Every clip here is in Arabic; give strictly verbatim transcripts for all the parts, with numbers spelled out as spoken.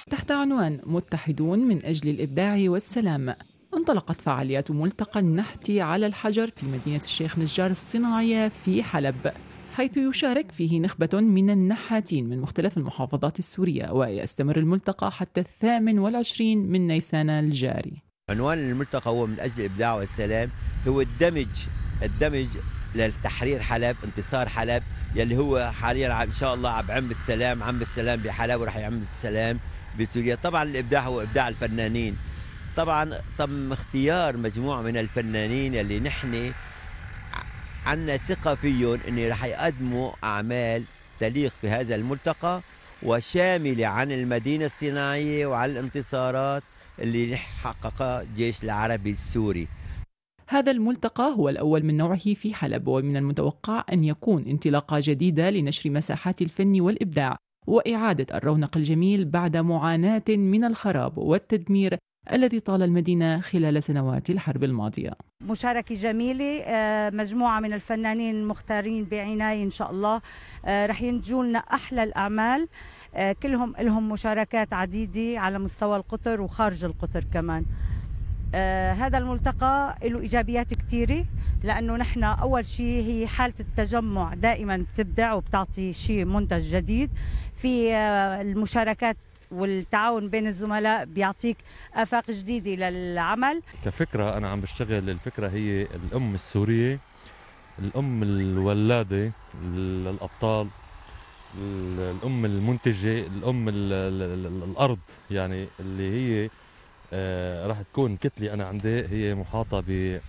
تحت عنوان متحدون من أجل الإبداع والسلام، انطلقت فعاليات ملتقى النحت على الحجر في مدينة الشيخ نجار الصناعية في حلب، حيث يشارك فيه نخبة من النحاتين من مختلف المحافظات السورية، ويستمر الملتقى حتى الثامن والعشرين من نيسان الجاري. عنوان الملتقى هو من أجل الإبداع والسلام، هو الدمج الدمج لتحرير حلب، انتصار حلب يلي هو حاليا إن شاء الله عم بعم السلام عم السلام بحلب وراح يعم السلام بسوريا. طبعا الإبداع هو إبداع الفنانين، طبعا تم اختيار مجموعة من الفنانين يلي نحن عنا ثقة فيهم إن رح يقدموا أعمال تليق في هذا الملتقى وشاملة عن المدينة الصناعية وعن الانتصارات اللي حققها الجيش العربي السوري. هذا الملتقى هو الأول من نوعه في حلب، ومن المتوقع أن يكون انطلاقة جديدة لنشر مساحات الفن والإبداع وإعادة الرونق الجميل بعد معاناة من الخراب والتدمير الذي طال المدينة خلال سنوات الحرب الماضية. مشاركة جميلة، مجموعة من الفنانين المختارين بعناية إن شاء الله رح ينتجوا لنا أحلى الأعمال، كلهم لهم مشاركات عديدة على مستوى القطر وخارج القطر كمان. آه هذا الملتقى له إيجابيات كتيرة، لأنه نحن أول شيء هي حالة التجمع دائما بتبدع وبتعطي شيء منتج جديد. في آه المشاركات والتعاون بين الزملاء بيعطيك آفاق جديدة للعمل. كفكرة أنا عم بشتغل، الفكرة هي الأم السورية، الأم الولادة للأبطال، الأم المنتجة، الأم الأرض، يعني اللي هي آه راح تكون كتلة أنا عندي هي محاطة ب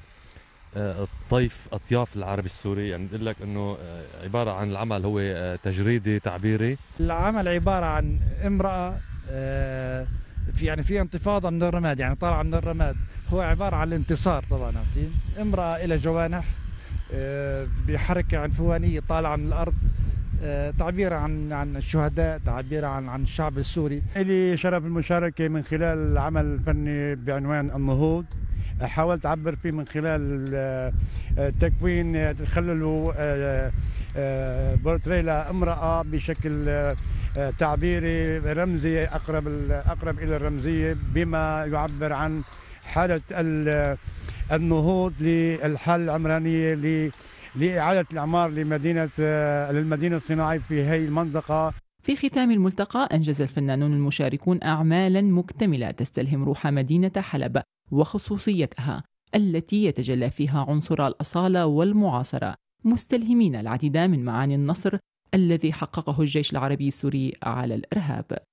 الطيف أطياف العربي السوري. يعني بقول لك إنه عبارة عن العمل هو تجريدي تعبيري. العمل عبارة عن امرأة آه في يعني في انتفاضة من الرماد، يعني طالعة من الرماد، هو عبارة عن الانتصار طبعا. عرفتي امرأة إلى جوانح آه بحركة عنفوانية طالعة من الأرض، تعبير عن عن الشهداء، تعبير عن عن الشعب السوري. لي شرف المشاركة من خلال العمل الفني بعنوان النهوض، حاولت أعبر فيه من خلال تكوين تخلل بورتريه لامرأة بشكل تعبيري رمزي أقرب أقرب إلى الرمزية، بما يعبر عن حالة النهوض للحالة العمرانية لإعادة الإعمار لمدينة للمدينة الصناعية في هذه المنطقة. في ختام الملتقى أنجز الفنانون المشاركون أعمالاً مكتملة تستلهم روح مدينة حلب وخصوصيتها التي يتجلى فيها عنصر الأصالة والمعاصرة، مستلهمين العديد من معاني النصر الذي حققه الجيش العربي السوري على الإرهاب.